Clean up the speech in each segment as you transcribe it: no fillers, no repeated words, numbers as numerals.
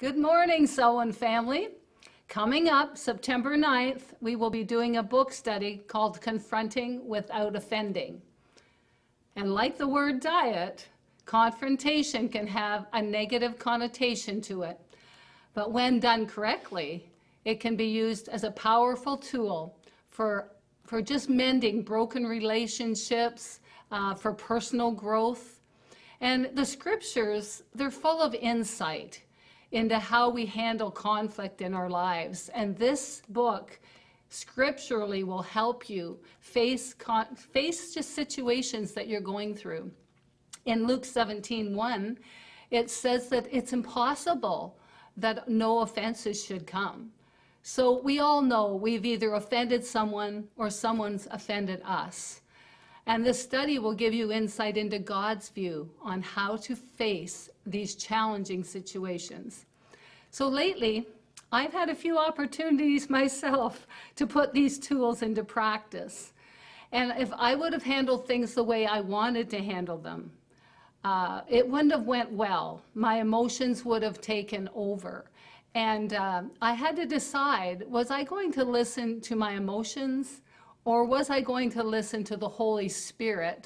Good morning, Selwyn family. Coming up September 9th, we will be doing a book study called Confronting Without Offending. And like the word diet, confrontation can have a negative connotation to it. But when done correctly, it can be used as a powerful tool for just mending broken relationships, for personal growth. And the scriptures, they're full of insight into how we handle conflict in our lives. And this book scripturally will help you face just situations that you're going through. In Luke 17:1, it says that it's impossible that no offenses should come. So we all know we've either offended someone or someone's offended us. And this study will give you insight into God's view on how to face these challenging situations. So lately, I've had a few opportunities myself to put these tools into practice. And if I would have handled things the way I wanted to handle them, it wouldn't have went well. My emotions would have taken over. And I had to decide, was I going to listen to my emotions, or was I going to listen to the Holy Spirit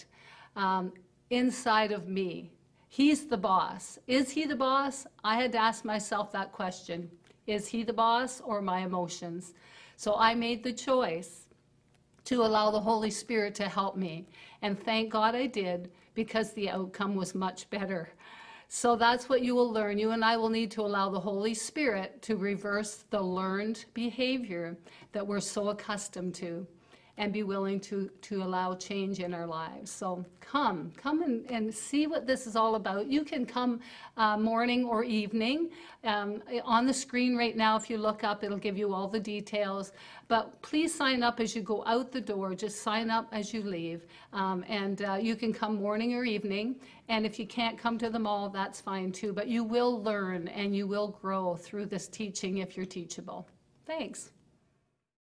inside of me? He's the boss. Is he the boss? I had to ask myself that question. Is he the boss or my emotions? So I made the choice to allow the Holy Spirit to help me. And thank God I did, because the outcome was much better. So that's what you will learn. You and I will need to allow the Holy Spirit to reverse the learned behavior that we're so accustomed to, and be willing to allow change in our lives. So come and see what this is all about. You can come morning or evening. On the screen right now, if you look up, it'll give you all the details. But please sign up as you go out the door. Just sign up as you leave. You can come morning or evening. And if you can't come to them all, that's fine too. But you will learn and you will grow through this teaching if you're teachable. Thanks.